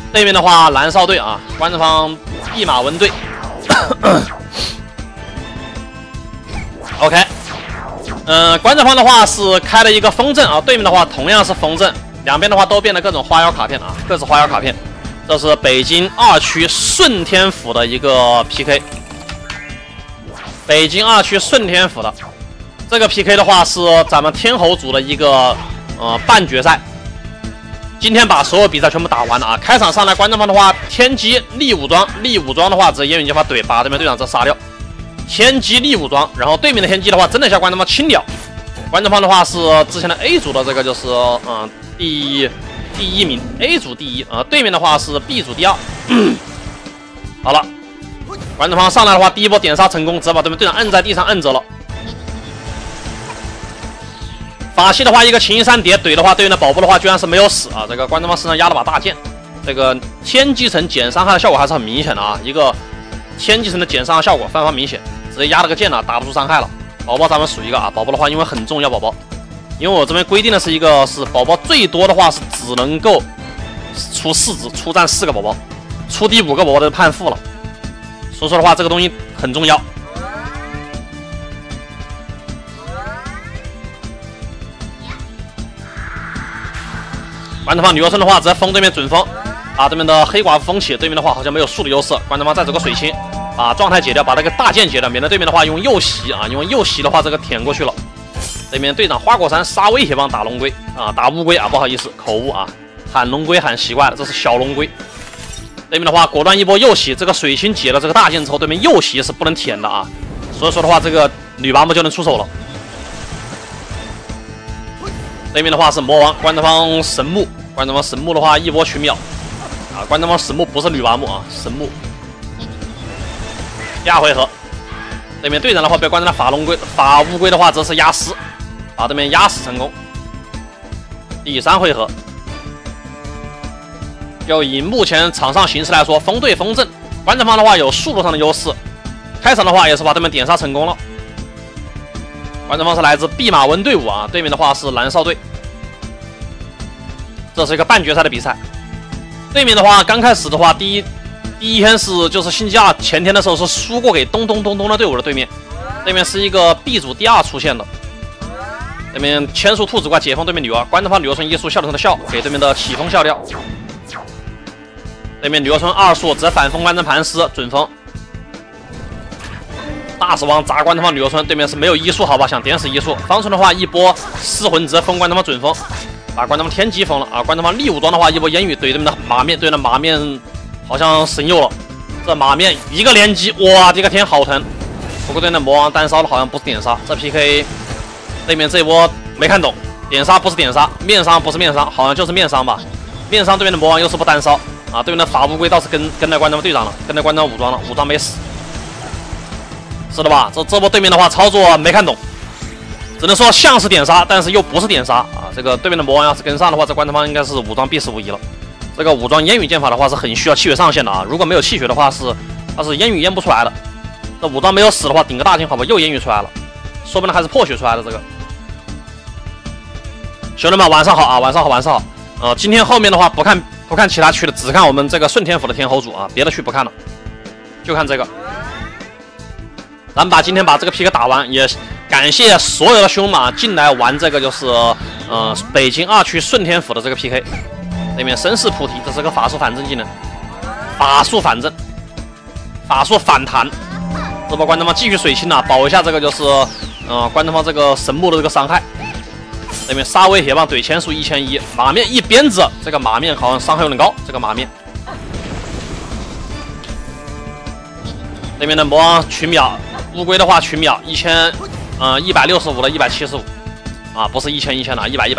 对面的话，蓝少队啊，观众方弼马温队。OK， 观众方的话是开了一个风阵啊，对面的话同样是风阵，两边的话都变了各种花妖卡片啊，各自花妖卡片。这是北京2区顺天府的一个 PK， 北京2区顺天府的这个 PK 的话是咱们天猴组的一个半决赛。今天把所有比赛全部打完了啊！开场上来，观众方的话，天机力武装，力武装的话，直接烟雨剑法把对面队长这杀掉。天机力武装，然后对面的天机的话，真的像观众方清掉。观众方的话是之前的 A 组的这个就是第一名 ，A 组第一啊，对面的话是 B 组第二。好了，观众方上来的话，第一波点杀成功，直接把对面队长摁在地上摁着了。法系的话，一个秦一山叠怼的话，对面的宝宝的话居然是没有死啊！这个观众方身上压了把大剑，这个天机层减伤害的效果还是很明显的啊！一个天机层的减伤害效果非常明显，直接压了个剑了，打不出伤害了。宝宝咱们数一个啊，宝宝的话因为很重要，宝宝，因为我这边规定的是宝宝最多的话是只能够出4只，出战4个宝宝，出第5个宝宝就判负了。所以说的话，这个东西很重要。观众方女优村的话，直接封对面准封，把对面的黑寡妇封起。对面的话好像没有树的优势，观众方再走个水清，把状态解掉，把那个大剑解掉，免得对面的话用右袭啊，用右袭的话这个舔过去了。对面队长花果山杀威胁棒打龙龟啊，打乌龟啊，不好意思口误啊，喊龙龟喊习惯了，这是小龙龟。对面的话果断一波右袭，这个水清解了这个大剑之后，对面右袭是不能舔的啊，所以说的话这个女拔木就能出手了。对面的话是魔王，观众方神木，观众方神木的话一波取秒啊，观众方神木不是女拔木啊，神木。第2回合，对面队长的话被观众的法乌龟的话则是压死，把对面压死成功。第3回合，就以目前场上形势来说，风对风阵，观众方的话有速度上的优势，开场的话也是把对面点杀成功了。观众方是来自弼马温队伍啊，对面的话是蓝少队。这是一个半决赛的比赛。对面的话刚开始的话，第一天就是星期2前天的时候是输过给咚咚的队伍的对面。对面是一个 B 组第2出现的。对面千树兔子怪解封对面女儿，观众方女儿村1树笑得上的笑，给对面的起风笑掉。对面女儿村2树直接反封观众盘丝准封。大死亡砸观众方女儿村，对面是没有1树，好吧，想点死1树。方村的话一波失魂直接封观众方准封，把观众方天机封了啊！观众方力武装的话一波烟雨怼对面的马面，对面的马面好像神佑了，这马面一个连击，哇，这个天好疼！不过对面的魔王单烧的好像不是点杀，这 PK 对面这一波没看懂，点杀不是点杀，面伤不是面伤，好像就是面伤吧？面伤对面的魔王又是不单烧啊！对面的法乌龟倒是跟在观众方队长了，跟在观众方武装了，武装没死。是的吧？这波对面的话操作没看懂，只能说像是点杀，但是又不是点杀啊！这个对面的魔王要是跟上的话，这观众方应该是武装必死无疑了。这个武装烟雨剑法的话是很需要气血上限的啊！如果没有气血的话它是烟雨烟不出来的。这武装没有死的话，顶个大金好吧，又烟雨出来了，说不定还是破血出来的这个。兄弟们晚上好啊！晚上好！今天后面的话不看其他区的，只看我们这个顺天府的天猴组啊，别的区不看了，就看这个。咱们今天把这个 PK 打完，也感谢所有的兄弟进来玩这个就是北京2区顺天府的这个 PK。对面绅士菩提，这是个法术反正技能，法术反正，法术反弹。这波观众方继续水清啊，保一下这个就是观众方这个神木的这个伤害。对面杀威胁棒怼千树1100，马面一鞭子，这个马面好像伤害有点高，这个马面。对面的魔王取秒。乌龟的话取秒165的175啊，不是1000的100。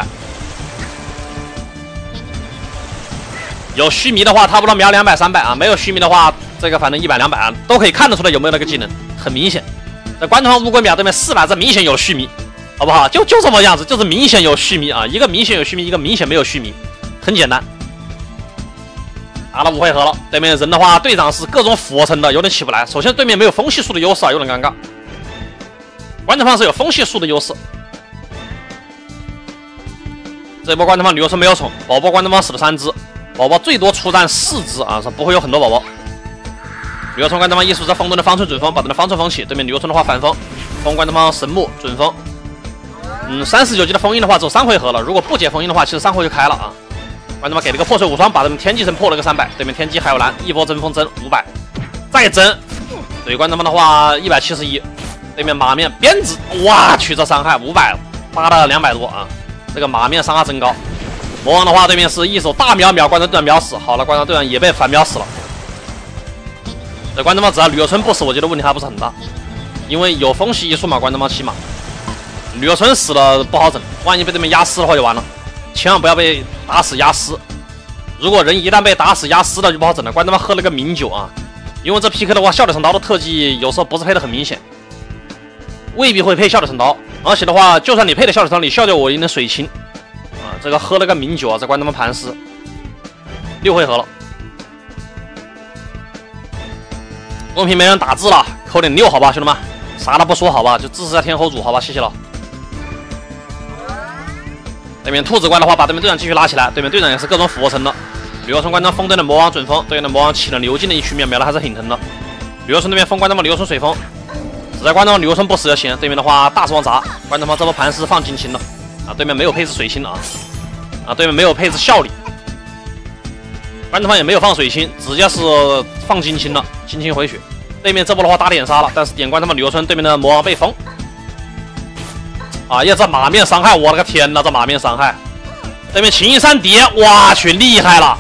有须弥的话，差不多秒200、300啊；没有须弥的话，这个反正100、200啊，都可以看得出来有没有那个技能，很明显。在观众方乌龟秒对面400，这明显有须弥，好不好？就这么样子，就是明显有须弥啊，一个明显有须弥，一个明显没有须弥，很简单。打了5回合了，对面人的话，队长是各种俯卧撑的，有点起不来。首先对面没有风系数的优势啊，有点尴尬。观众方是有风系数的优势。这一波观众方女优村没有宠，宝宝观众方死了3只， 宝宝最多出战4只啊，是不会有很多宝宝。吕幼春关对方一术这风盾的方寸准风，把他的方寸封起。对面吕幼春的话反封，封关对方神木准封。39级的封印的话只有3回合了，如果不解封印的话，其实3回就开了啊。关对方给了个破碎无双，把他们天机神破了个300。对面天机还有蓝，一波争锋争500，再争。对关对方的话171。对面马面鞭子，哇去这伤害500，扒了200多啊！这个马面伤害真高。魔王的话，对面是一手大秒关对队长秒死，好了，关对队长也被反秒死了。这关对方只要吕幼春不死，我觉得问题还不是很大，因为有风系一术嘛，关对方起码。吕幼春死了不好整，万一被对面压死的话就完了，千万不要被打死压死。如果人一旦被打死压死了就不好整了。关对方喝了个名酒啊，因为这 PK 的话，笑里神刀的特技有时候不是配的很明显。未必会配笑里神刀，而且的话，就算你配的笑里神刀，你笑掉我一定水清啊！这个喝了个名酒啊，这关他们盘丝6回合了，公屏没人打字了，扣点6好吧，兄弟们，啥都不说好吧，就支持下天后主好吧，谢谢了。对面兔子关的话，把对面队长继续拉起来，对面队长也是各种俯卧撑的。吕幼春关当风盾的魔王准风，对面的魔王起了牛劲的一曲秒的还是挺疼的。吕幼春那边风关他们吕幼春水风。只在关对方吕幼春不死就行，对面的话大死亡砸，关对方这波盘是放金青的啊，对面没有配置水清啊，对面没有配置效力，关对方也没有放水清，直接是放金青的，金青回血。对面这波的话打点杀了，但是点关他们吕幼春对面的魔王被封，哎呀这马面伤害，我的个天呐，这马面伤害，对面秦印3叠，哇去厉害了，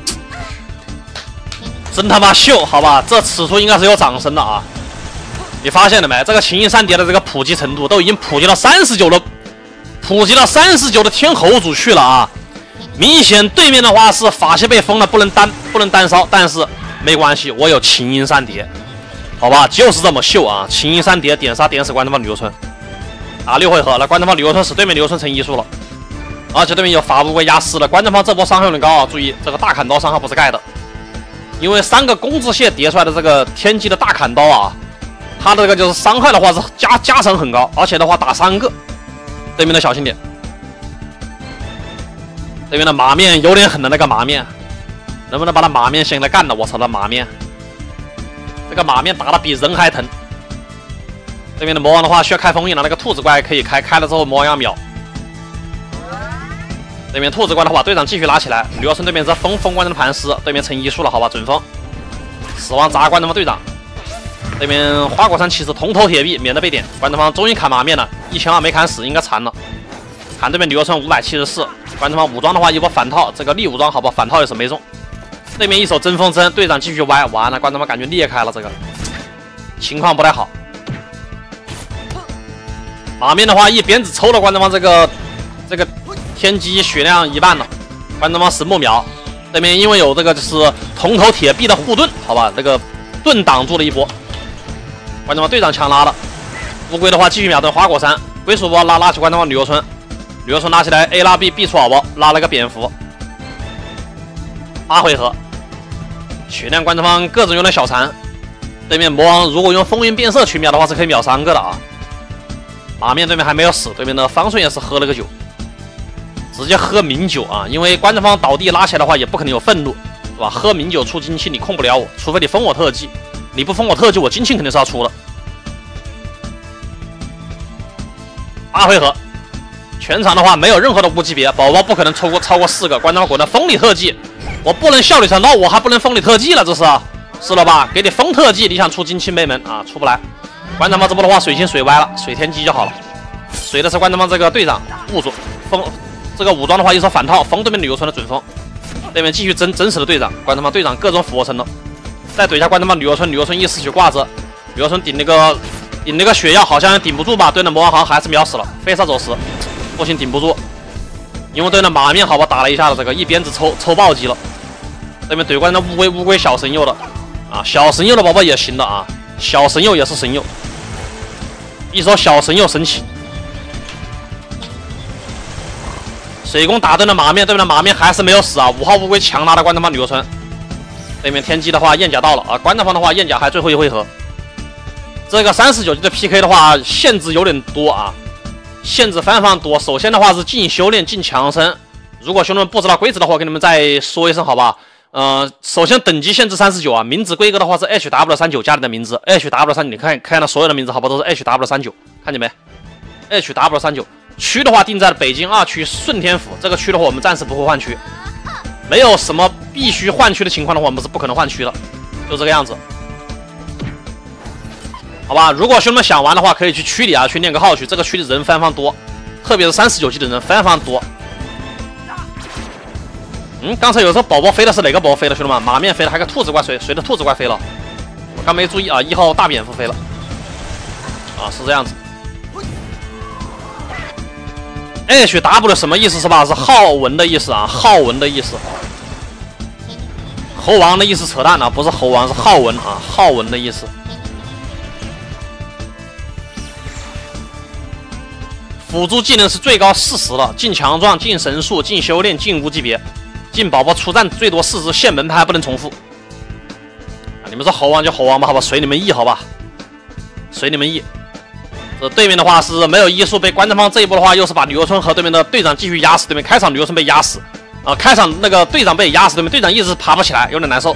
真他妈秀，好吧，这此处应该是有掌声的啊。你发现了没？这个秦印3叠的这个普及程度都已经普及到39了，普及到39的天侯主去了啊！明显对面的话是法系被封了，不能单烧，但是没关系，我有秦印3叠，好吧，就是这么秀啊！秦印3叠点杀点死关对方吕幼春，打6回合了，关对方吕幼春使对面吕幼春成1术了，而且对面有法乌龟压死了，关对方这波伤害有点高啊！注意这个大砍刀伤害不是盖的，因为3个弓字线叠出来的这个天机的大砍刀啊。他的这个就是伤害的话是加成很高，而且的话打3个，对面的小心点。对面的马面有点狠的那个马面，能不能把他马面先来干了？我操，那马面，这个马面打的比人还疼。对面的魔王的话需要开封印了，那个兔子怪可以开了之后魔王要秒。对面兔子怪的话，队长继续拉起来。吕幼春对面这封关的盘丝，对面成1术了，好吧，准封，死亡砸关他们队长。对面花果山骑士铜头铁臂，免得被点。关对方终于砍马面了，1200没砍死，应该残了。砍对面吕幼春574。关对方武装的话，一波反套，这个力武装好吧，反套也是没中。对面一手针锋针，队长继续歪，完了，关对方感觉裂开了，这个情况不太好。马面的话，一鞭子抽了关对方这个天机血量1半了。关对方10目秒，对面因为有这个就是铜头铁臂的护盾，好吧，这个盾挡住了一波。关对方队长强拉了，乌龟的话继续秒盾花果山，龟属波拉起关对方吕幼春，吕幼春拉起来 A 拉 B 出好波，拉了个蝙蝠。8回合，血量关对方各种用点小残，对面魔王如果用风云变色去秒的话是可以秒3个的啊。马面对面还没有死，对面的方顺也是喝了个酒，直接喝名酒啊，因为关对方倒地拉起来的话也不可能有愤怒，是吧？喝名酒出金气你控不了我，除非你封我特技。你不封我特技，我金庆肯定是要出的。8回合，全场的话没有任何的无级别，宝宝不可能超过4个。关对方果断封你特技，我不能效率神刀，我还不能封你特技了，这是了吧？给你封特技，你想出金庆没门啊，出不来。关对方这波的话，水星水歪了，水天机就好了。水的是关对方这个队长误住封这个武装的话，一手反套封对面吕幼春的准封，对面继续真实的队长，关对方队长各种俯卧撑了。再怼一下关对方吕幼春，吕幼春一死血挂着，吕幼春顶那个血药好像顶不住吧？对面魔王好像还是秒死了，飞沙走石，不行顶不住，因为对面马面好吧打了一下子，这个一鞭子抽暴击了。对面怼关的乌龟小神佑的啊，小神佑的宝宝也行的啊，小神佑也是神佑，一手小神佑神器。水攻打对面马面，对面的马面还是没有死啊，5号乌龟强拉的关对方吕幼春。对面天机的话，燕甲到了啊！关对方的话，燕甲还最后1回合。这个39级的 PK 的话，限制有点多啊，限制非常多。首先的话是进修炼、进强身， 如果兄弟们不知道规则的话，我给你们再说一声，好吧？首先等级限制39啊，名字规格的话是 HW39加你的名字 HW39，你看到所有的名字好吧，都是 HW39，看见没 ？HW39 区的话定在了北京2区顺天府，这个区的话我们暂时不会换区，没有什么必须换区的情况的话，我们是不可能换区的，就这个样子。好吧，如果兄弟们想玩的话，可以去区里啊，去练个号去。这个区里人非常多，特别是39级的人非常多。刚才有时候宝宝飞的是哪个宝宝飞的，兄弟们？马面飞了，还有个兔子怪谁的兔子怪飞了？我刚没注意啊，1号大蝙蝠飞了。啊，是这样子。HW 什么意思是吧？是浩文的意思啊，浩文的意思。猴王的意思扯淡啊，不是猴王，是浩文啊，浩文的意思。辅助技能是最高40了，进强壮、进神速、进修炼、进无级别，进宝宝出战最多4只，限门派不能重复。你们说猴王就猴王吧，好吧，随你们意，好吧，随你们意。这对面的话是没有医术，被关正方这一波的话又是把吕游春和对面的队长继续压死，对面开场吕游春被压死，开场那个队长被压死，对面队长一直爬不起来，有点难受。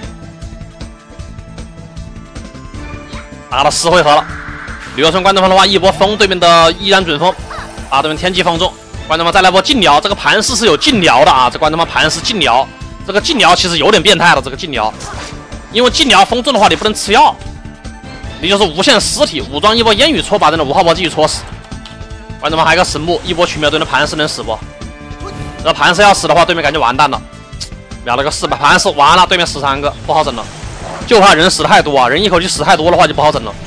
打了10回合了。吕游春关正方的话，一波封对面的依然准封，把对面天机封中。关正方再来波禁疗，这个盘势是有禁疗的啊！这关正方盘势禁疗，这个禁疗其实有点变态了。这个禁疗，因为禁疗封中的话，你不能吃药，你就是无限尸体，武装一波烟雨戳，把这个5号波继续戳死。关正方还有个神木，一波取秒对面盘势能死不？这盘势要死的话，对面感觉完蛋了。秒了个400，盘势完了，对面13个，不好整了。就怕人死的太多啊，人一口气死太多的话就不好整了。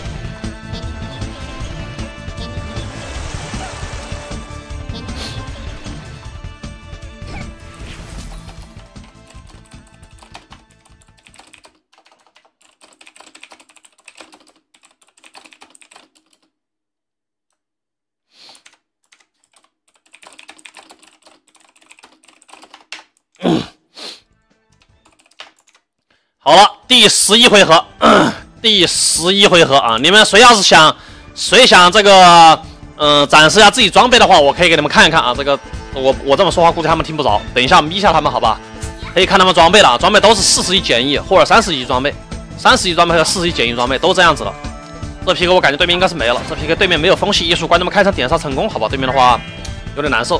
好了，第11回合，第11回合啊！你们谁要是想这个，展示一下自己装备的话，我可以给你们看一看啊。这个我这么说话，估计他们听不着。等一下眯一下他们，好吧？可以看他们装备了，装备都是41减1或者30级装备，30级装备和41减1装备都这样子了。这皮革我感觉对面应该是没了，这皮革对面没有风系艺术，关他们开场点杀成功，好吧？对面的话有点难受。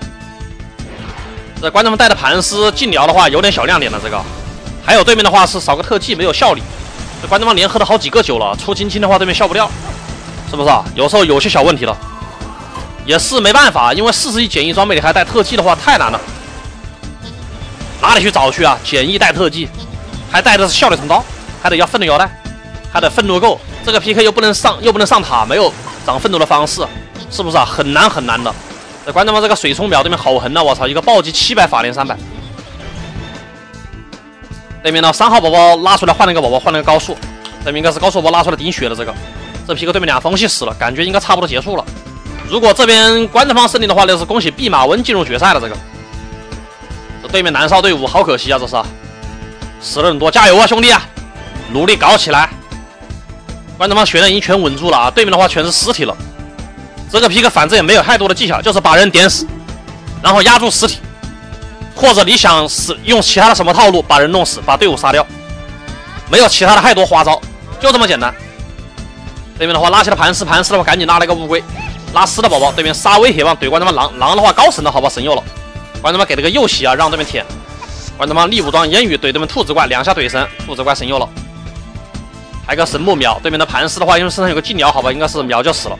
这关他们带的盘丝禁疗的话有点小亮点了，这个。还有对面的话是少个特技没有效力，这关正方连喝了好几个酒了，出青青的话对面笑不掉，是不是啊？有时候有些小问题了，也是没办法，因为41减1装备里还带特技的话太难了，哪里去找去啊？减1带特技，还带的是笑脸成刀，还得要愤怒腰带，还得愤怒够，这个 PK 又不能上塔，没有涨愤怒的方式，是不是啊？很难很难的。这关正方这个水冲秒对面好狠啊！我操，一个暴击700法连300。对面的3号宝宝拉出来换了一个宝宝，换了个高速，对面应该是高速宝宝拉出来顶血的这皮克对面2风系死了，感觉应该差不多结束了。如果这边关正方胜利的话，那是恭喜弼马温进入决赛了。这对面南少队伍好可惜啊，这是死了很多，加油啊兄弟啊，努力搞起来！关正方血量已经全稳住了啊，对面的话全是尸体了。这个皮克反正也没有太多的技巧，就是把人点死，然后压住尸体。或者你想用其他的什么套路把人弄死，把队伍杀掉，没有其他的太多花招，就这么简单。对面的话拉起了盘丝的话赶紧拉了一个乌龟，拉4的宝宝，对面杀威胁棒怼关正方狼的话高神了，好吧，神佑了，关正方给了个右袭啊，让对面舔。关正方力武装烟雨怼对面兔子怪2下怼神，兔子怪神佑了，还有个神木秒，对面的盘丝的话因为身上有个禁疗，好吧，应该是秒就死了。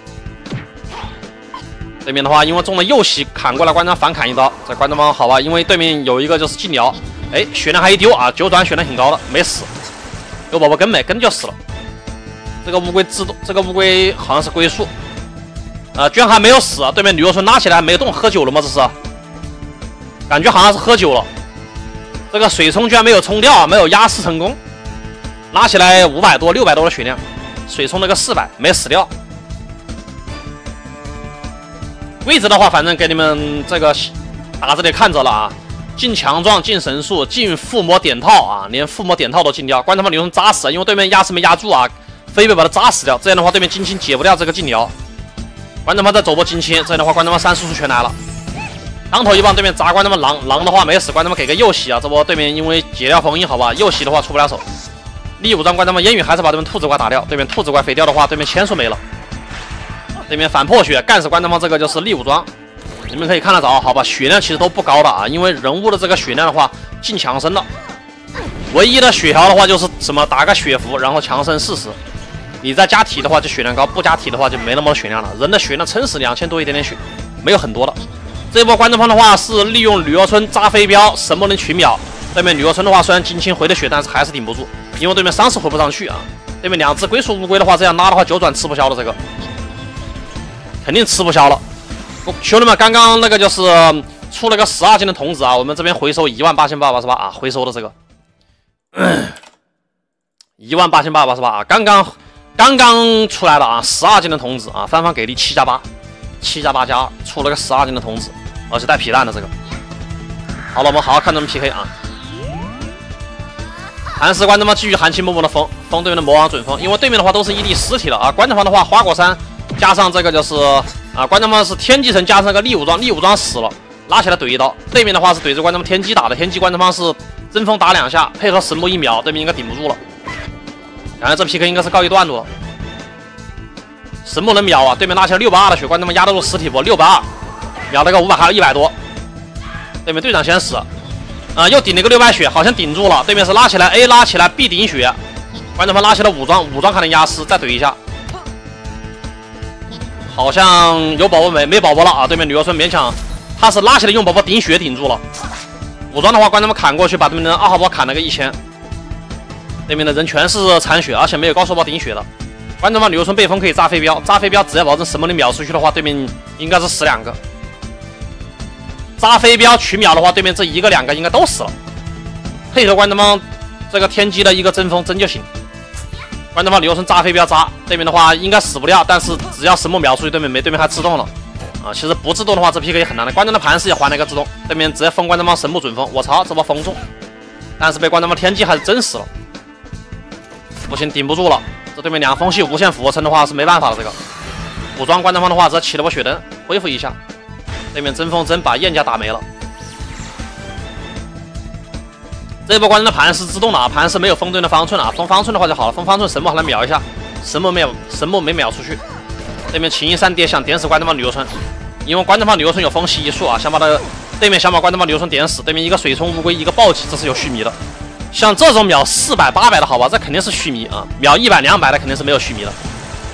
对面的话，因为中了右袭砍过来，关正方反砍一刀。这关正方好吧，因为对面有一个就是禁疗，哎，血量还一丢啊，9转血量挺高的，没死。有宝宝跟就死了。这个乌龟这个乌龟好像是龟速，居然还没有死啊！对面吕游春拉起来还没动，喝酒了吗？这是，感觉好像是喝酒了。这个水冲居然没有冲掉啊，没有压死成功，拉起来500多、600多的血量，水冲了个400，没死掉。规则的话，反正给你们这个打这里看着了啊，进强壮，进神速，进附魔点套啊，连附魔点套都禁掉。关他妈刘忠扎死，因为对面压是没压住啊，飞被把他扎死掉。这样的话，对面金青解不掉这个禁疗。关他妈再走波金青，这样的话关他妈3输出全来了。 当头一棒，对面砸关他们狼的话没死，关他们给个右袭啊！这波对面因为解掉封印，好吧，右袭的话出不了手。力武装关他们烟雨还是把对面兔子怪打掉，对面兔子怪飞掉的话，对面千术没了。对面反破血干死关他们这个就是力武装，你们可以看得着，好吧，血量其实都不高的啊，因为人物的这个血量的话进强身了。唯一的血条的话就是什么打个血符，然后强身40。你再加体的话就血量高，不加体的话就没那么多血量了。人的血量撑死2000多一点点血，没有很多的。这一波关东方的话是利用吕若春扎飞镖，神魔能群秒。对面吕若春的话虽然金青回的血，但是还是顶不住，因为对面伤势回不上去啊。对面2只龟速乌龟的话，这样拉的话9转吃不消了，这个肯定吃不消了。兄弟们，刚刚那个就是出了个12金的童子啊，我们这边回收18888啊，回收的这个。18888啊，刚刚出来了啊，12金的童子啊，翻给力7+8，7+8加2，出了个12金的童子，而且带皮蛋的这个。好了，我们好好看他们 PK 啊。韩石关他妈继续含情脉脉的封对面的魔王准封，因为对面的话都是1D尸体了啊。关他方的话，花果山加上这个就是啊，关他方是天机城加上个力武装死了，拉起来怼一刀。对面的话是怼着关他们天机打的，天机关他方是真风打2下，配合神木1秒，对面应该顶不住了。感觉这 PK 应该是告一段落了。神木能秒啊，对面拉起来682的血，关他们压得住实体不？682秒了个500，还有100多。对面队长先死。又顶了个600血，好像顶住了。对面是拉起来 A 拉起来 B 顶血，关他们拉起来武装还能压尸，再怼一下。好像有宝宝没宝宝了啊！对面吕若春勉强，他是拉起来用宝宝顶血顶住了。武装的话，关他们砍过去，把对面的2号宝砍了个1000。对面的人全是残血，而且没有高手宝顶血的。关他们吕若春被封可以扎飞镖，扎飞镖只要保证神魔能秒出去的话，对面应该是死2个。扎飞镖取秒的话，对面这1个2个应该都死了。配合关他们这个天机的一个真风真就行。关他们吕若春扎飞镖扎，对面的话应该死不掉，但是只要神魔秒出去，对面没，对面还自动了啊。其实不自动的话，这 PK 也很难的。关他的盘势也还了一个自动，对面直接封关他们神木准封，我操，这波封中，但是被关他们天机还是真死了。不行，顶不住了。这对面2风系无限俯卧撑的话是没办法的。这个武装关他方的话，只要起了波血灯，恢复一下。对面真风真把燕家打没了。这一波关键的盘是自动的啊，盘是没有封对的方寸啊，封方寸的话就好了，封方寸神木还能秒一下，神木没秒出去。对面秦一3跌想点死关他方吕若春，因为关他方吕若春有风系1术啊，想把对面想把关他方吕若春点死，对面一个水冲乌龟一个暴击，这是有须弥的。像这种秒400、800的好吧，这肯定是须弥啊，秒100、200的肯定是没有须弥的。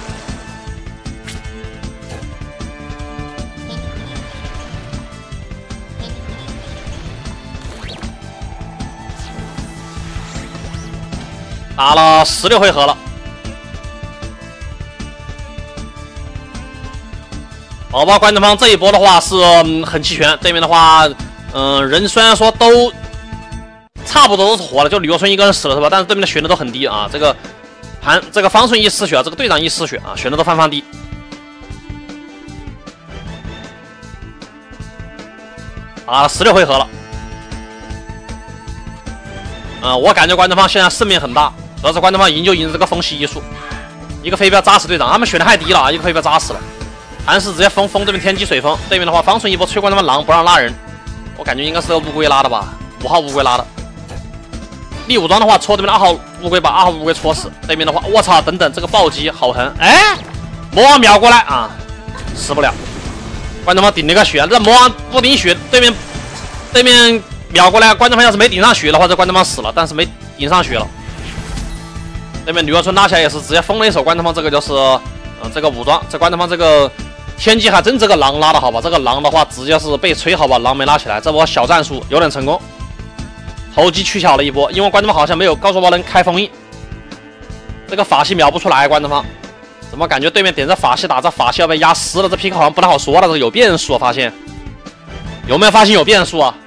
打了16回合了，宝宝关东方这一波的话是很齐全，对面的话，人虽然说都差不多都是活了，就吕若春一个人死了是吧？但是对面的血量都很低啊，这个方顺1失血，这个队长1失血啊，血量都翻低。打了16回合了，我感觉关东方现在胜面很大。主要是关东方赢就赢这个风系1术，一个飞镖扎死队长，他们血量太低了啊，一个飞镖扎死了。韩式直接封对面天机水封，对面的话方顺一波吹关他们狼不让拉人，我感觉应该是个乌龟拉的吧，5号乌龟拉的。力武装的话戳对面的2号乌龟，把2号乌龟戳死。对面的话，我操，等等这个暴击好疼，哎，魔王秒过来啊，死不了。关东方顶了个血，这魔王不顶血，对面秒过来，关东方要是没顶上血的话，这关东方死了，但是没顶上血了。对面吕若春拉起来也是直接封了一手关东方，这个就是这个武装，这关东方这个天机还真这个狼拉的好吧，这个狼的话直接是被吹好吧，狼没拉起来，这波小战术有点成功，投机取巧了一波，因为关东方好像没有高手宝能开封印，这个法系秒不出来，关东方怎么感觉对面点着法系打，这法系要被压湿了，这 PK 好像不太好说了，这个有变数啊，发现有没有发现有变数啊？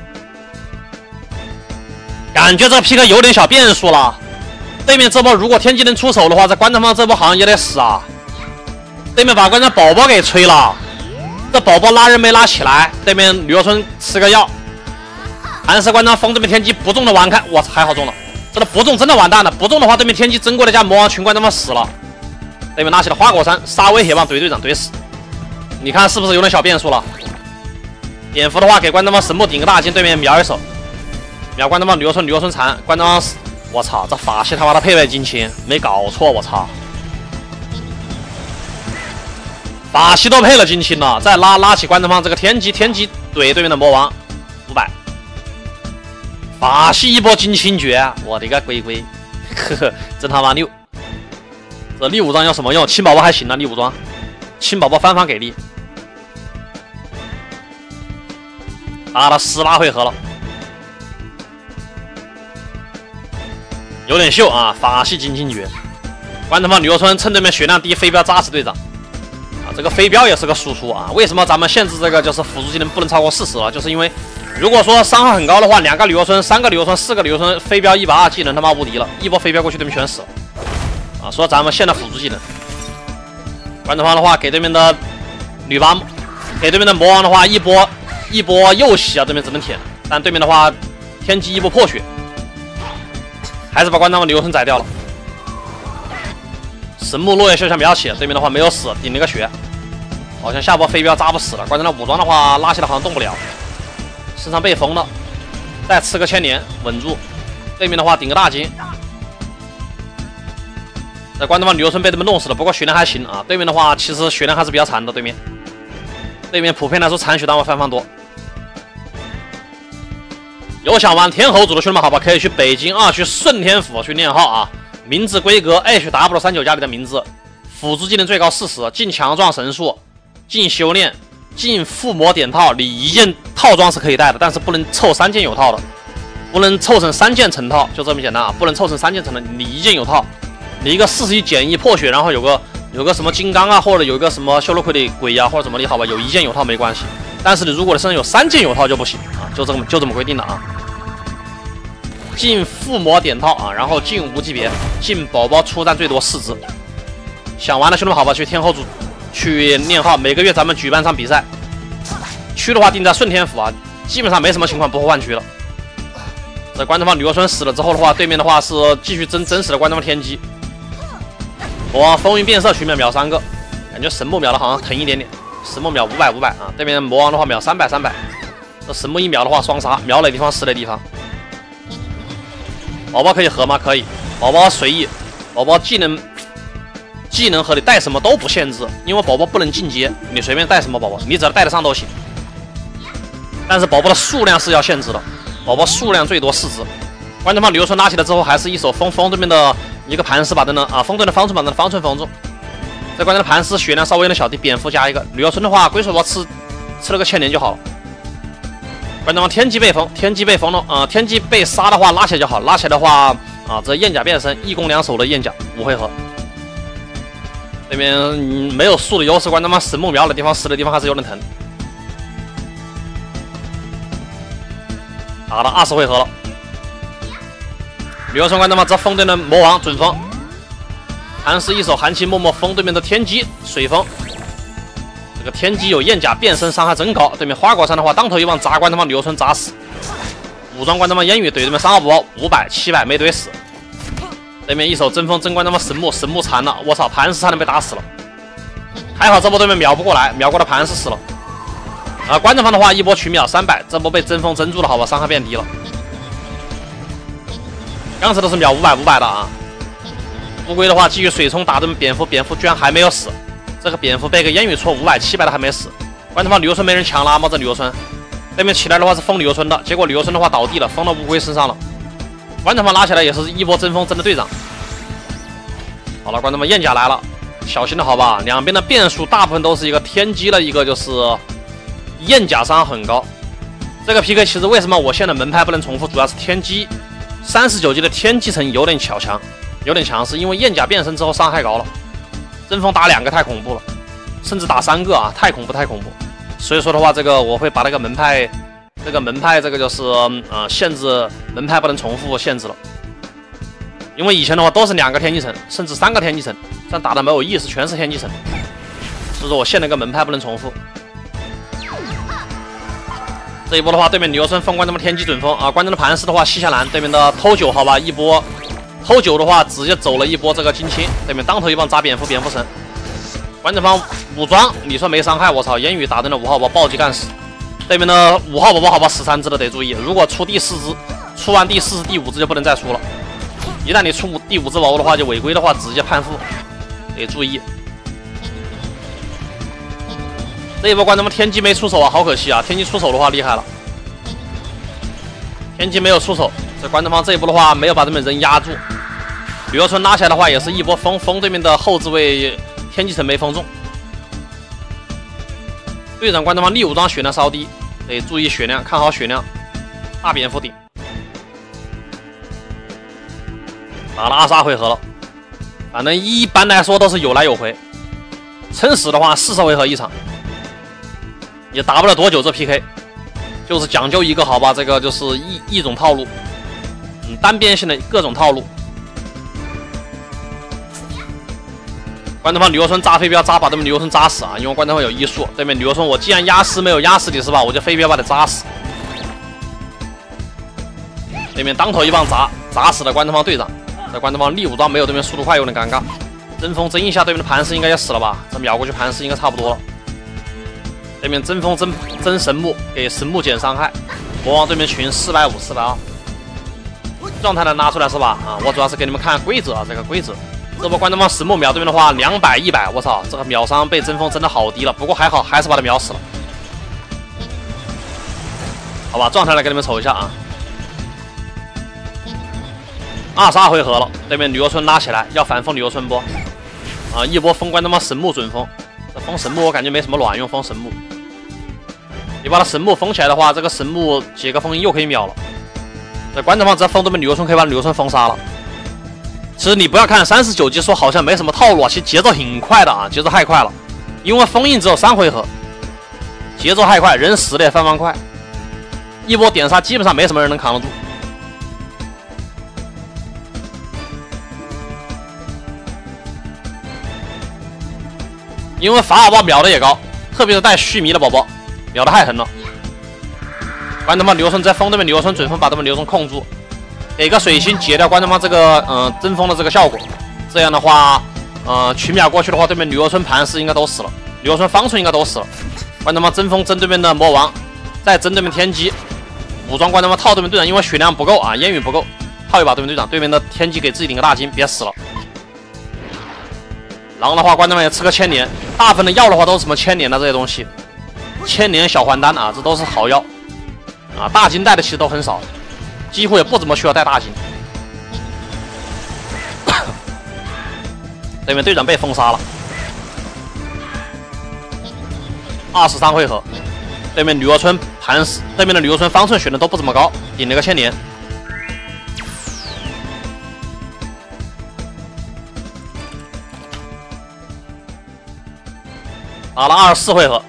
感觉这 PK 有点小变数了。对面这波如果天机能出手的话，这关东方这波好像也得死啊！对面把关东宝宝给吹了，这宝宝拉人没拉起来，对面吕若春吃个药，韩式关东封对面天机不中的玩看，我操，还好中了，这个不中真的完蛋了，不中的话对面天机真过来加魔王群关东方死了，对面拿起了花果山杀威铁棒怼队长怼死，你看是不是有点小变数了？ 蝙蝠的话给关东方神木顶个大金，对面秒一手，秒关东方吕游春残，关东方我操，这法系他妈的配备金青没搞错，我操，法系都配了金青了，再拉起关东方这个天机怼对面的魔王500，法系一波金青绝，我的个龟，呵呵，真他妈牛！这力武装有什么用？青宝宝还行啊，力武装，青宝宝翻番给力，打了18回合了。有点秀啊，法系金青绝。关东方吕游春趁对面血量低，飞镖扎死队长啊！这个飞镖也是个输出啊。为什么咱们限制这个就是辅助技能不能超过40了？就是因为如果说伤害很高的话，2个吕游春、3个吕游春、4个吕游春，飞镖120技能他妈无敌了，一波飞镖过去对面全死了啊！所以咱们限了辅助技能。关东方的话给对面的女八，给对面的魔王的话一波右袭啊，对面只能舔。但对面的话天机一波破血。还是把关东方吕游春宰掉了。神木落叶秀下秒起，对面的话没有死，顶了个血。好像下波飞镖扎不死了。关东方武装的话拉起来好像动不了，身上被封了，再吃个千年稳住。对面的话顶个大金。这关东方吕游春被他们弄死了，不过血量还行啊。对面的话其实血量还是比较残的，对面普遍来说残血单位翻多。有想玩天侯组的兄弟们，好吧，可以去北京2区顺天府去练号啊。名字规格 HW39家里的名字，辅助技能最高40，进强壮神术，进修炼，进附魔点套。你1件套装是可以带的，但是不能凑3件有套的，不能凑成3件成套，就这么简单啊！不能凑成3件成的，你1件有套，你一个41减1破血，然后有个什么金刚啊，或者有一个什么修罗魁的鬼啊，或者怎么的，好吧，有1件有套没关系。但是你如果你身上有3件有套就不行啊，就这么规定的啊。进附魔点套啊，然后进无级别，进宝宝出战最多4只。想玩的兄弟们，好吧，去天后组去练号。每个月咱们举办场比赛，区的话定在顺天府啊，基本上没什么情况不会换区了。这关东方吕游春死了之后的话，对面的话是继续真实的关东方天机。我风云变色区秒3个，感觉神木秒的好像疼一点点。神木秒500啊，对面魔王的话秒300。这神木1秒的话双杀，秒哪地方死哪地方。宝宝可以合吗？可以，宝宝随意，宝宝技能和你带什么都不限制，因为宝宝不能进阶，你随便带什么宝宝，你只要带得上都行。但是宝宝的数量是要限制的，宝宝数量最多4只。关东方吕游春拉起来之后，还是一手封对面的一个盘丝把灯呢啊，封对面的方寸把灯方寸封住。这关键的盘丝血量稍微有点小，蝙蝠加一个。吕游春的话，龟水波吃了个千年就好了。关东方天机被封了，天机被杀的话拉起来就好，拉起来的话啊，这焰甲变身1攻2守的焰甲5回合。对面没有速的优势，关东方神木苗的地方死的地方还是有点疼。打了20回合了，吕游春关东方这封对的魔王准封，韩式一手寒气默默封对面的天机水封。这个天机有焰甲变身伤害真高，对面花果山的话当头一棒砸关东方吕游春砸死，武装关东方烟雨怼对面伤害500 700没怼死，对面一手真风真关东方神木残了，我操，盘丝差点被打死了，还好这波对面秒不过来，秒过来盘丝死了。关东方的话一波取秒300，这波被真风真住了，好吧，伤害变低了。刚才都是秒500的啊。乌龟的话继续水冲打对面蝙蝠居然还没有死。这个蝙蝠被个烟雨戳500 700的还没死，关东方吕游春没人强拉吗？这吕游春对面起来的话是封吕游春的，结果吕游春的话倒地了，封到乌龟身上了。关东方拉起来也是一波真风真的队长。好了，关东方焰甲来了，小心的好吧，两边的变数大部分都是一个天机的一个就是焰甲伤很高。这个 PK 其实为什么我现在门派不能重复，主要是天机39级的天机层有点强，是因为焰甲变身之后伤害高了。真风打2个太恐怖了，甚至打3个啊，太恐怖。所以说的话，这个我会把那个门派这个就是限制门派不能重复限制了。因为以前的话都是2个天机层，甚至3个天机层，这样打的没有意思，全是天机层。所以说我限了个门派不能重复。这一波的话，对面吕游春封关东方天机准封啊，关东的盘丝的话西夏兰对面的偷9好吧，一波。偷9的话，直接走了一波这个金青，对面当头一棒砸蝙蝠神。关东方武装，你说没伤害，我操！烟雨打灯的5号包暴击干死。 对面的5号宝宝13只的得注意，如果出第4只，出完第4只、第5只就不能再出了。一旦你出第5只宝宝的话，就违规的话直接判负，得注意。这一波观众们天机没出手啊，好可惜啊！天机出手的话厉害了，天机没有出手，这观众方这一波的话没有把这边人压住。吕若春拉起来的话也是一波封对面的后置位天机城没封中。队长观众方第5装血量稍低，得注意血量，看好血量。大蝙蝠顶，打了22回合了，反正一般来说都是有来有回。撑死的话40回合一场，也打不了多久这 PK， 就是讲究一个好吧，这个就是一种套路，单边性的各种套路。观众方吕若春扎飞镖扎把对面吕若春扎死啊！因为观众方有医术，对面吕若春我既然压死没有压死你是吧？我就飞镖把你扎死。对面当头一棒砸死了观众方队长。这观众方第5装没有对面速度快，有点尴尬。针锋争一下，对面的盘石应该也死了吧？这秒过去盘石应该差不多了。对面针锋争神木，给神木减伤害。魔王对面群450、420。状态能拿出来是吧？啊，我主要是给你们看规则啊，这个规则。这波观众方石木秒对面的话200、100，我操，这个秒伤被针锋真的好低了。不过还好，还是把他秒死了。好吧，状态来给你们瞅一下啊。22回合了，对面吕若春拉起来要反封吕若春波啊，一波封观众方神木准封。这封神木我感觉没什么卵用，封神木。你把他神木封起来的话，这个神木解个封印又可以秒了。这观众方只要封对面吕若春，可以把吕若春封杀了。其实你不要看39级说好像没什么套路啊，其实节奏挺快的啊，节奏太快了。因为封印只有3回合，节奏太快，人死的也翻快，一波点杀基本上没什么人能扛得住。因为法尔宝秒的也高，特别是带须弥的宝宝，秒的太狠了。观众方吕若春在封对面吕若春准封，把对面吕若春控住。给个水星解掉观众方这个针锋的这个效果，这样的话，群秒过去的话，对面吕若春盘石应该都死了，吕若春方寸应该都死了。观众方针锋针对面的魔王，再针对面天机，武装观众方套对面队长，因为血量不够啊，烟雨不够，套一把对面队长，对面的天机给自己顶个大金，别死了。狼的话，观众们也吃个千年，大部分的药的话都是什么千年的这些东西，千年小还丹啊，这都是好药啊，大金带的其实都很少。几乎也不怎么需要带大金。对面队长被封杀了。23回合，对面吕若春盘石，对面的吕若春方寸选的都不怎么高，顶了个千年。打了24回合。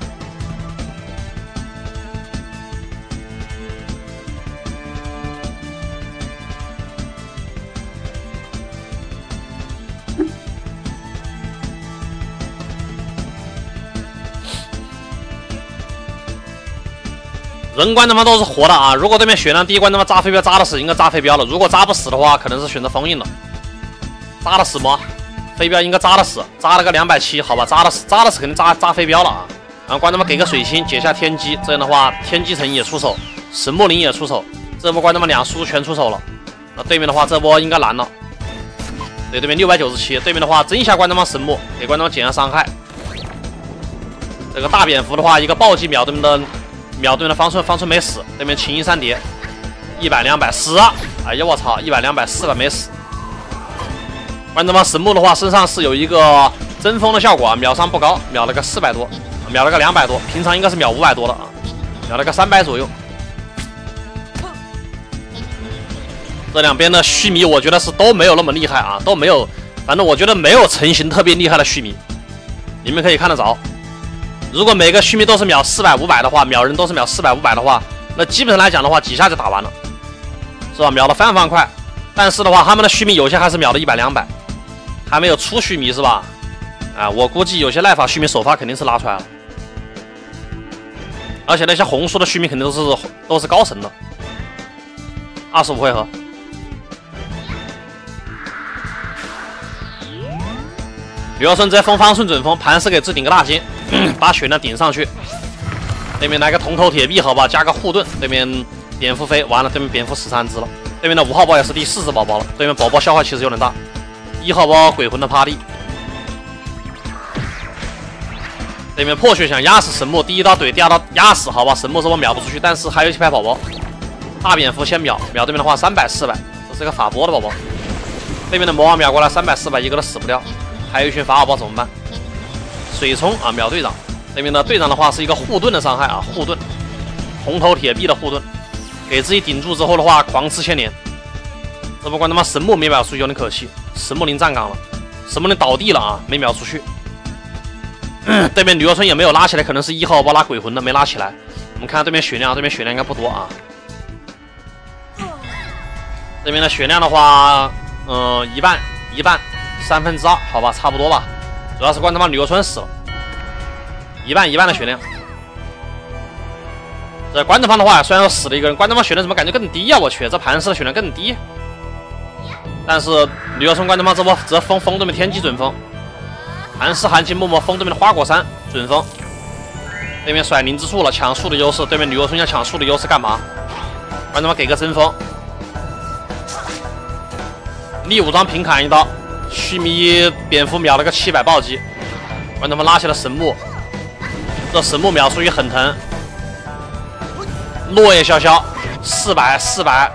人关他妈都是活的啊！如果对面血量低，关他妈扎飞镖扎的死，应该扎飞镖了。如果扎不死的话，可能是选择封印了。扎的死吗？飞镖应该扎的死，扎了个270，好吧，扎的死肯定扎飞镖了啊！然后关他妈给个水星解下天机，这样的话天机城也出手，神木林也出手，这波关他妈2输全出手了。那对面的话这波应该难了。对面697，对面的话真下关他妈神木，给关他妈减下伤害。这个大蝙蝠的话，一个暴击秒对面的方寸没死，对面青衣3叠，100、200死啊！哎呀我操，100、200死了没死。关他妈神木的话，身上是有一个针锋的效果啊，秒伤不高，秒了个400多，秒了个200多，平常应该是秒500多的啊，秒了个300左右。这两边的须弥，我觉得是都没有那么厉害啊，都没有，反正我觉得没有成型特别厉害的须弥，你们可以看得着。如果每个须弥都是秒400、500的话，秒人都是秒400、500的话，那基本上来讲的话，几下就打完了，是吧？秒的非常快。但是的话，他们的须弥有些还是秒的100、200，还没有出须弥是吧？啊，我估计有些赖法须弥首发肯定是拉出来了，而且那些红书的须弥肯定都是高神的。25回合。吕若春直接封方寸准封，盘石给自顶个大金，把血量顶上去。 对面来个铜头铁臂，好吧，加个护盾，对面蝙蝠飞，完了，对面蝙蝠13只了。对面的5号宝也是第4只宝宝了，对面宝宝消耗其实有点大。1号宝鬼魂的趴地，对面破血想压死神木，第一刀怼，第二刀压死，好吧，神木是我秒不出去，但是还有1排宝宝。大蝙蝠先秒对面的话300、400，这是一个法波的宝宝。对面的魔王秒过来300、400，一个都死不掉。还有一群法老宝怎么办？水冲啊，秒队长。对面的队长的话是一个护盾的伤害啊，护盾，红头铁臂的护盾，给自己顶住之后的话，狂吃千年。只不过他妈神木没秒出去有点可惜，神木林站岗了，神木林倒地了啊，没秒出去。对面吕若春也没有拉起来，可能是1号宝拉鬼魂的没拉起来。我们看对面血量，对面血量应该不多啊。这边的血量的话，一半2/3，好吧，差不多吧。主要是关他妈吕若春死了，一半的血量。这关东方的话，虽然说死了一个人，关东方血量怎么感觉更低呀？我去，这盘丝的血量更低。但是吕若春关东方这封对面天机准封，盘丝寒气默默封对面的花果山准封。对面甩灵之术了，抢树的优势。对面吕若春要抢树的优势干嘛？关东方给个真封。逆武装平砍一刀，须弥蝙蝠秒了个700暴击，关他们拉起了神木，这神木秒出去很疼。落叶潇潇400，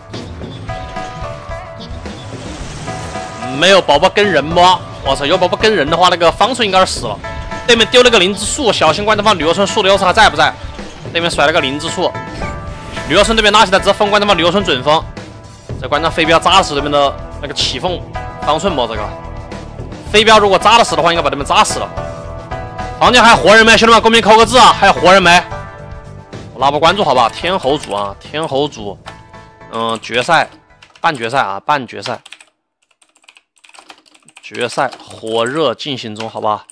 没有宝宝跟人吗？我操，有宝宝跟人的话，那个方寸应该是死了。对面丢了个灵之术，小心关他方吕若春树的优势还在不在？对面甩了个灵之术，吕若春这边拉起来直接封关他方吕若春准封，这关他飞镖扎死对面的。那个起凤方寸么？这个飞镖如果扎得死的话，应该把他们扎死了。房间还活人没？兄弟们，公屏扣个字啊！还有活人没？我拉波关注好不好？天侯组啊，天侯组，决赛、半决赛啊，半决赛、决赛火热进行中，好吧？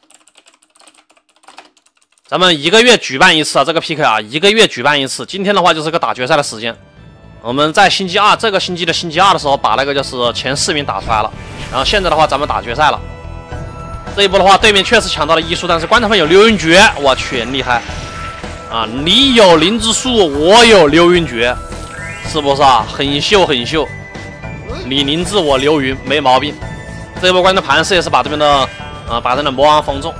咱们1个月举办一次啊，这个 PK 啊，1个月举办一次。今天的话就是个打决赛的时间。我们在星期2这个星期的星期2的时候，把那个就是前4名打出来了。然后现在的话，咱们打决赛了。这一波的话，对面确实抢到了医术，但是关头方有流云诀，我去，厉害啊！你有灵之术，我有流云诀，是不是啊？很秀很秀，你灵智我流云，没毛病。这一波关的盘势也是把这边的把这边的魔王封中。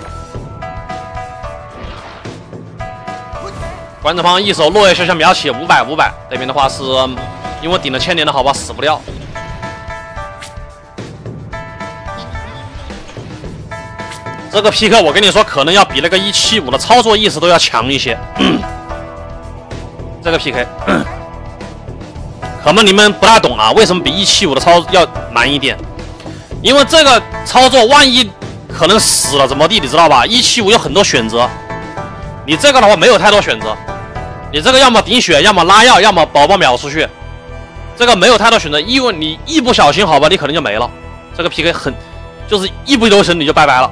关头方一手落叶潇潇秒起500，对面的话是因为顶了千年的好吧，死不掉。这个 PK 我跟你说，可能要比那个175的操作意识都要强一些。这个 PK， 可能你们不大懂啊，为什么比175的操作要难一点？因为这个操作万一可能死了怎么地，你知道吧？175有很多选择，你这个的话没有太多选择。你这个要么顶血，要么拉药，要么宝宝秒出去，这个没有太多选择，因为你一不小心，好吧，你可能就没了。这个 PK 就是一不留神你就拜拜了。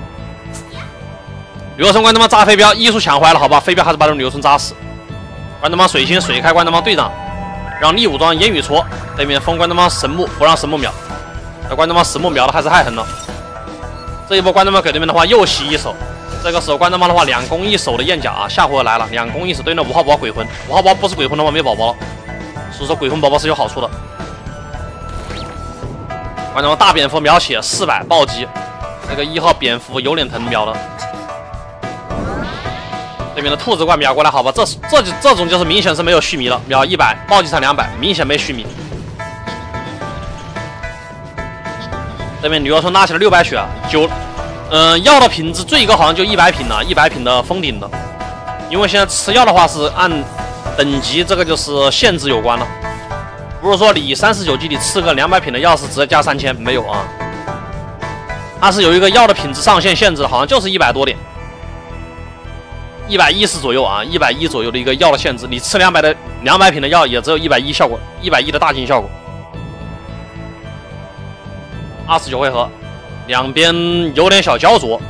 吕若春关他妈扎飞镖，医术抢回来了，好吧，飞镖还是把吕若春扎死。关他妈水星水开，关他妈队长，让逆武装烟雨戳，对面封关他妈神木，不让神木秒，那关他妈神木秒的还是太狠了。这一波关他妈给对面的话又袭一手。这个时候关他妈的话2攻1守的燕甲啊，下回来了2攻1守，对那5号宝鬼魂，5号宝不是鬼魂的话没有宝宝了，所以说鬼魂宝宝是有好处的。关他妈大蝙蝠秒血400暴击，这个1号蝙蝠有点疼秒了。对面的兔子怪秒过来，好吧，这种就是明显是没有须弥了，秒100暴击才200，明显没须弥。对面吕若春拉起了600血药的品质最高好像就100品了，100品的封顶的。因为现在吃药的话是按等级，这个就是限制有关了，不是说你39级你吃个200品的药是直接加3000，没有啊，它是有一个药的品质上限限制的，好像就是100多点，110左右啊，110左右的一个药的限制，你吃200品的药也只有110效果，110的大金效果。29回合。两边有点小焦灼，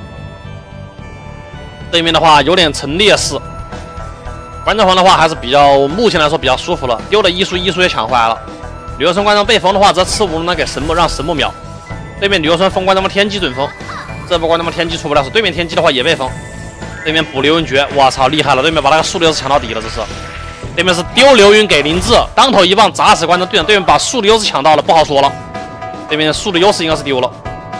对面的话有点成劣势。关正方的话还是目前来说比较舒服了，丢了医术也抢回来了。吕若春关正被封的话，只吃无能给神木，让神木秒。对面吕若春封关正方天机准封，这波关正方天机出不了手，对面天机的话也被封。 对面补流云诀，我操，厉害了！对面把那个速流士抢到底了，这是。对面是丢流云给林志，当头一棒砸死关中队长。对面把速的优势抢到了，不好说了。对面速的优势应该是丢了。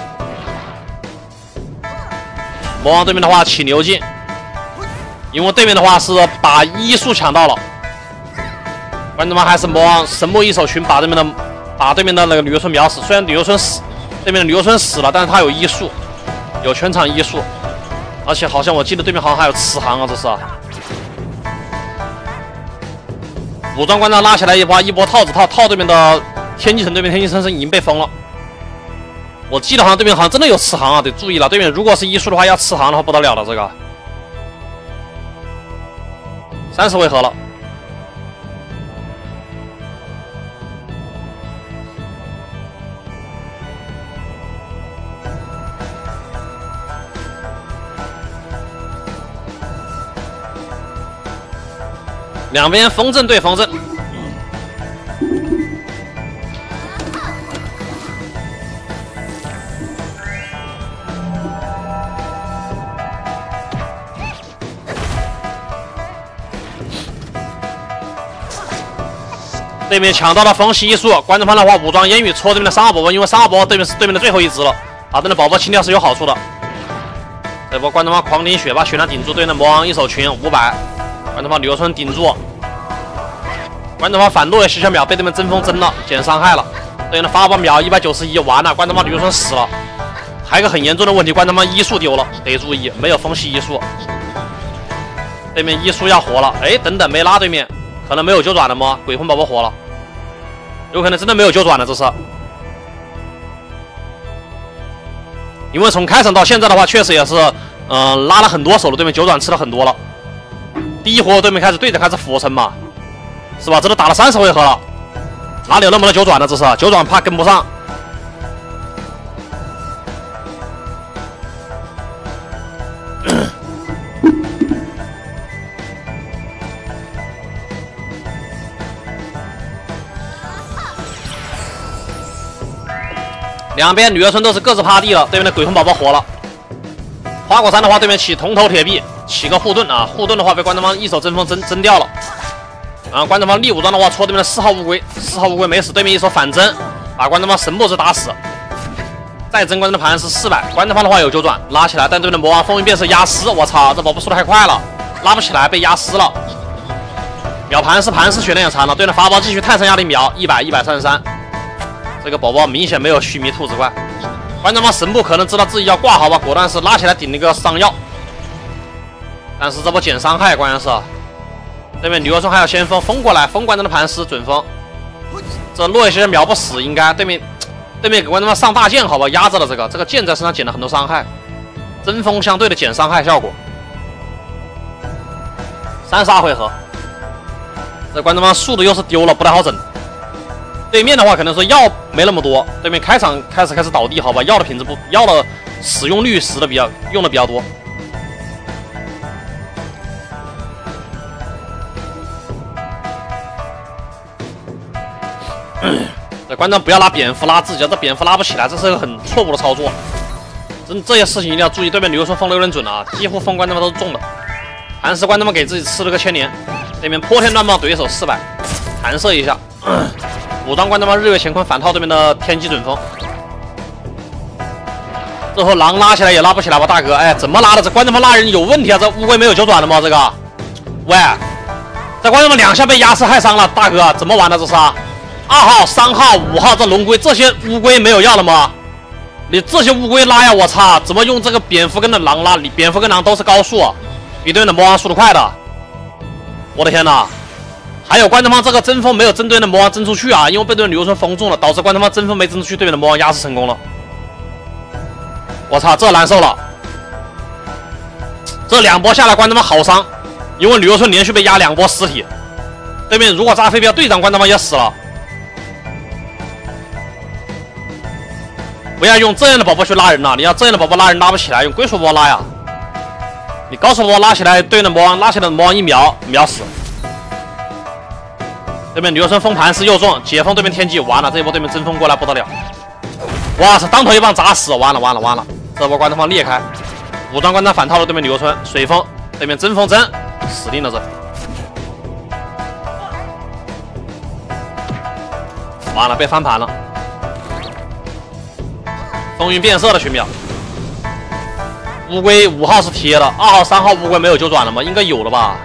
魔王对面的话起牛劲，因为对面的话是把医术抢到了。关中方还是魔王神木一手群把对面的那个旅游村秒死。虽然旅游村死，对面的旅游村死了，但是他有医术，有全场医术。 而且好像我记得对面好像还有慈航啊，这是、啊。武装关张拉起来一波套子套对面的天际城，对面天际城已经被封了。我记得好像对面好像真的有慈航啊，得注意了。对面如果是医术的话，要慈航的话不得了了，这个。30回合了。 两边风阵对风阵，对面抢到了风系一术，关中方的话武装烟雨戳对面的三号宝宝，因为三号宝宝对面是对面的最后一只了，啊，对面宝宝清掉是有好处的。这波关中方狂淋血把血量顶住，对面的魔王一手群500。 关中方旅游村顶住，关中方反落10小秒被对面针锋针了，减伤害了。对面的发宝秒191，完了，关中方旅游村死了。还有一个很严重的问题，关中方医术丢了，得注意，没有风系医术。对面医术要活了，哎，等等没拉对面，可能没有九转了吗？鬼魂宝宝活了，有可能真的没有九转了，这是。因为从开场到现在的话，确实也是，拉了很多手了，对面九转吃了很多了。 第一回合对面开始对着开始俯身嘛，是吧？这都打了30回合了，哪里有那么多九转呢？这是九转怕跟不上。两边女儿村都是各自趴地了，对面的鬼魂宝宝活了。花果山的话，对面起铜头铁臂。 起个护盾啊！护盾的话被关东方一手针锋针掉了。然后关东方力武装的话戳对面的4号乌龟，4号乌龟没死，对面一手反针把关东方神木子打死。再争关东的盘是400，关东方的话有九转拉起来，但对面的魔王风云变色压尸，我操，这宝宝速度太快了，拉不起来被压尸了。秒盘是血量也残了，对面的法宝继续泰山压力秒100、133，这个宝宝明显没有须弥兔子怪。关东方神木可能知道自己要挂好吧，果断是拉起来顶那个伤药。 但是这波减伤害，关键是对面女儿村还有先锋过来，封关中的盘丝准封，这落一些秒不死，应该对面给关中方上大剑，好吧，压着了这个剑在身上减了很多伤害，针锋相对的减伤害效果。32回合，这关中方速度又是丢了，不太好整。对面的话可能说药没那么多，对面开场开始倒地，好吧，药的品质不，药的使用率用的比较多。 这关张不要拉蝙蝠，拉自己，这蝙蝠拉不起来，这是个很错误的操作。这些事情一定要注意。对面旅游村封的有点准啊，几乎封关他们都是中的。寒食关他们给自己吃了个千年。对面泼天乱棒怼手400，弹射一下。武装关他们日月乾坤反套对面的天机准风。最后狼拉起来也拉不起来吧，大哥？哎，怎么拉的？这关他们拉人有问题啊！这乌龟没有九转的吗？这个，喂，这关他们2下被压死害伤了，大哥，怎么玩的这是啊？ 2号、3号、5号这龙龟，这些乌龟没有要了吗？你这些乌龟拉呀！我操，怎么用这个蝙蝠跟的狼拉？你蝙蝠跟狼都是高速，比对面的魔王速度快的。我的天哪！还有关东方这个针锋没有针对的魔王针出去啊，因为被对面旅游村封住了，导致关东方针锋没针出去，对面的魔王压制成功了。我操，这难受了！这2波下来，关东方好伤，因为旅游村连续被压2波尸体。对面如果扎飞镖队长，关东方也死了。 不要用这样的宝宝去拉人了，你要这样的宝宝拉人拉不起来，用龟速宝宝拉呀。你高速宝宝拉起来，对着魔王拉起来的魔王一秒死。对面旅游村封盘是又中，解封对面天际，完了这一波对面真封过来不得了。哇塞，当头一棒砸死，完了！这波关东方裂开，武装关张反套了对面旅游村，水封对面针锋针死定了这。完了，被翻盘了。风云变色的群秒。乌龟5号是贴的，2号、3号乌龟没有九转了吗？应该有了吧？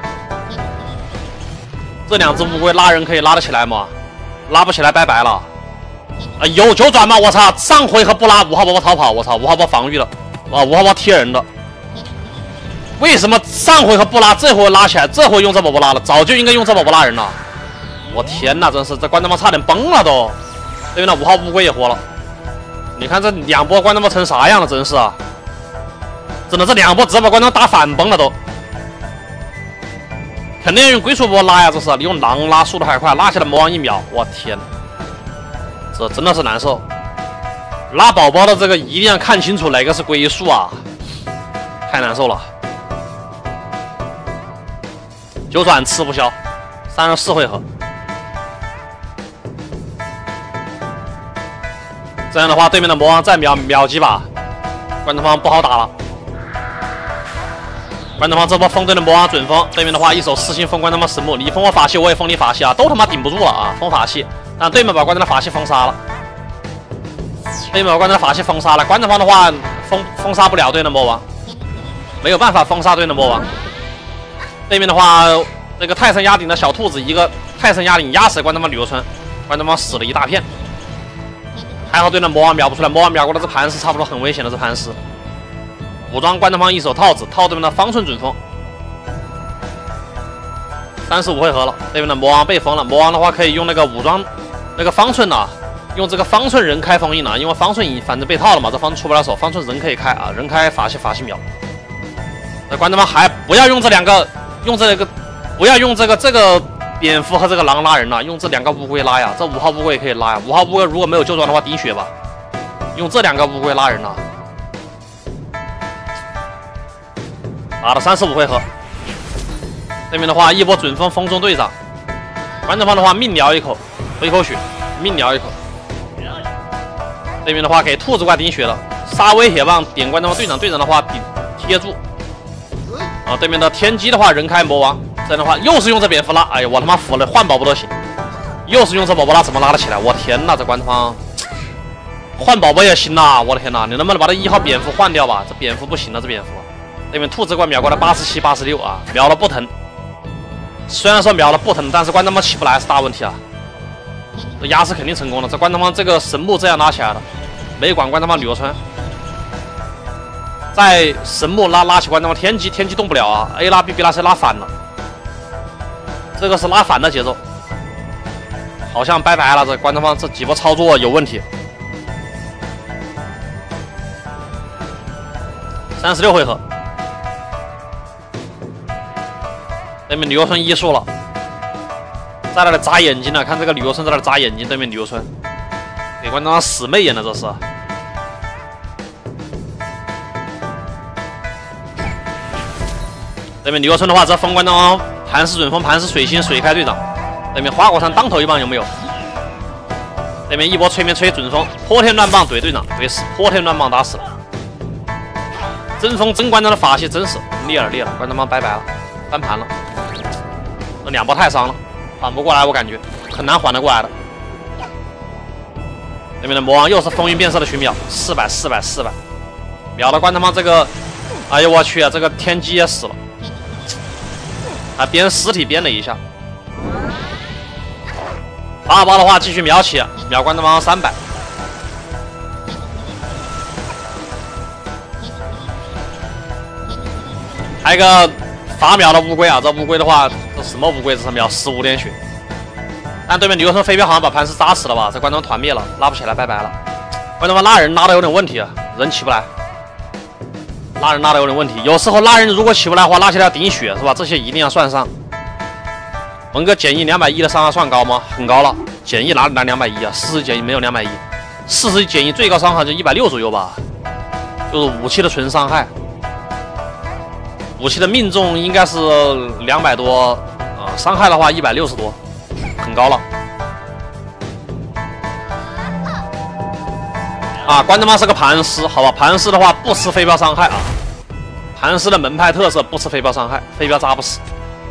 这2只乌龟拉人可以拉得起来吗？拉不起来，拜拜了。啊，有九转吗？我操！上回合不拉5号宝宝逃跑，我操！5号宝防御了，啊，5号宝贴人的。为什么上回合不拉，这回拉起来？这回用这宝宝拉了，早就应该用这宝宝拉人了。我天哪，真是这关他妈差点崩了都。对面那5号乌龟也活了。你看这2波关他妈成啥样了，真是啊！真的这2波直接把关他妈打反崩了都。肯定要用龟速波拉呀，这是你用狼拉速度还快，拉起来魔王1秒，我天，这真的是难受。拉宝宝的这个一定要看清楚哪个是龟速啊，太难受了。九转吃不消，34回合。这样的话，对面的魔王再秒几把，关东方不好打了。关东方这波封对的魔王准封，对面的话一手4星封关他妈神木，你封我法器，我也封你法器啊，都他妈顶不住了啊！封法器，但对面把关东的法器封杀了，对面把关东的法器封杀了。关东方的话封杀不了对面的魔王，没有办法封杀对面的魔王。对面的话，这个泰森压顶的小兔子一个泰森压顶压死关东方吕游春，关东方死了一大片。还好对面魔王秒不出来，魔王秒过的这盘石差不多很危险的这盘石。武装关东方一手套子，套对面的方寸准封。35回合了，对面的魔王被封了。魔王的话可以用那个武装那个方寸啊，用这个方寸人开封印啊，因为方寸反正被套了嘛，这方寸出不了手，方寸人可以开啊，人开法器秒。那关东方还不要用这2个，用这个不要用这个蝙蝠和这个狼拉人了，用这2个乌龟拉呀，这5号乌龟也可以拉呀。5号乌龟如果没有旧装的话，滴血吧，用这2个乌龟拉人了。打了35回合，对面的话一波准封风中队长，关东方的话命聊一口，回口血，命聊一口。对面的话给兔子怪顶血了，杀威铁棒点关东方队长，队长的话顶贴住。啊，对面的天机的话人开魔王，这样的话又是用这蝙蝠拉，哎呀我他妈服了，换宝宝都行，又是用这宝宝拉，怎么拉得起来？我天哪，这关东方换宝宝也行呐，我的天哪，你能不能把这1号蝙蝠换掉吧？这蝙蝠不行了，这蝙蝠。对面兔子怪秒过来87、86啊，秒了不疼。虽然说秒了不疼，但是关他妈起不来是大问题啊。这压是肯定成功了，这关他妈这个神木这样拉起来了，没管关他妈吕游川。在神木拉起关他妈天机动不了啊 ，A 拉 B 拉 C 拉反了，这个是拉反的节奏，好像拜拜了。这关他妈这几波操作有问题。36回合。对面吕游春1输了，在那里眨眼睛了，看这个吕游春在那里眨眼睛，对面吕游春给关东方死媚眼了，这是。对面吕游春的话，这封关东方盘石准封，盘石水星水开队长。对面花果山当头一棒有没有？对面一波催眠吹准封，泼天乱棒怼队长，怼死，泼天乱棒打死了。真封真关东的法器真是裂了，关东方拜拜了，翻盘了。这2波太伤了，缓不过来，我感觉很难缓得过来的。对面的魔王又是风云变色的群秒，400，秒了关他妈这个，哎呦我去啊，这个天机也死了，啊编实体编了一下。法宝的话继续秒起，秒关他妈300。还有一个法秒的乌龟啊，这乌龟的话，这什么乌龟？这是秒15点血。但对面吕游春飞镖好像把盘石扎死了吧？这关东团灭了，拉不起来，拜拜了。关东方拉人拉的有点问题啊，人起不来，拉人拉的有点问题。有时候拉人如果起不来的话，拉起来要顶血是吧？这些一定要算上。文哥减1 210的伤害算高吗？很高了，减1哪210啊？40减1没有210，40减1最高伤害就160左右吧，就是武器的纯伤害。武器的命中应该是200多，伤害的话160多，很高了。啊，关他妈是个盘尸，好吧，盘尸的话不吃飞镖伤害啊， 汉斯的门派特色不吃飞镖伤害，飞镖砸不死。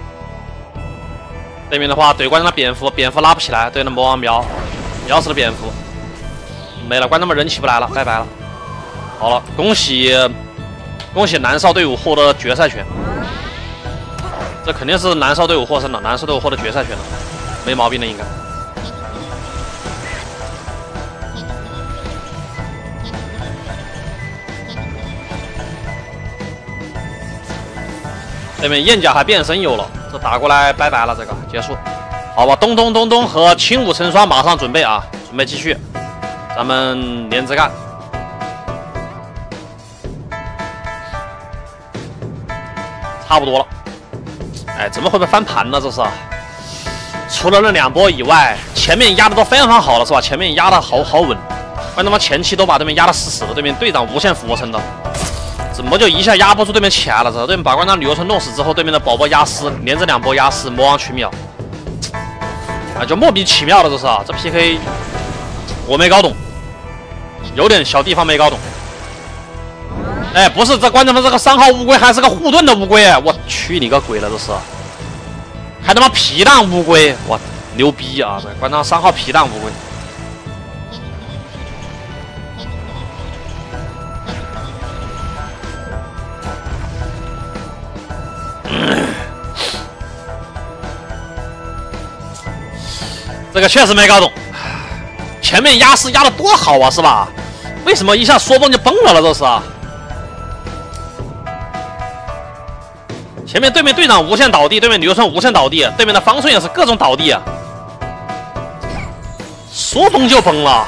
对面的话，对关的蝙蝠，蝙蝠拉不起来，对的魔王喵，喵死了蝙蝠，没了，关他们人气不来了，拜拜了。好了，恭喜南少队伍获得决赛权，这肯定是南少队伍获胜了，南少队伍获得决赛权了，没毛病的应该。对面燕甲还变身有了，这打过来拜拜了，这个结束。好吧，东东和轻武成双马上准备啊，准备继续，咱们连着干。差不多了，哎，怎么会被翻盘呢？这是，除了那2波以外，前面压的都非常好了，是吧？前面压的好稳，关他妈前期都把对面压得死死的，对面队长无限俯卧撑的，怎么就一下压不住对面起来了？这对面把关张旅游村弄死之后，对面的宝宝压尸，连着2波压尸，魔王取秒，啊，就莫名其妙的，这是啊，这 PK 我没搞懂，有点小地方没搞懂。哎，不是，这关他妈这个3号乌龟还是个护盾的乌龟，我去你个鬼了，这是，还他妈皮蛋乌龟，我牛逼啊！这关他3号皮蛋乌龟。这个确实没搞懂，前面压尸压的多好啊，是吧？为什么一下说崩就崩了这是啊？前面对面队长无限倒地，对面旅游村无限倒地，对面的方寸也是各种倒地啊，说崩就崩了。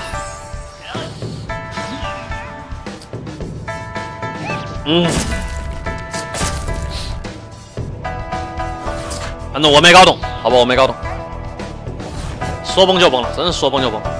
反正我没搞懂，好吧，我没搞懂，说崩就崩了，真是说崩就崩。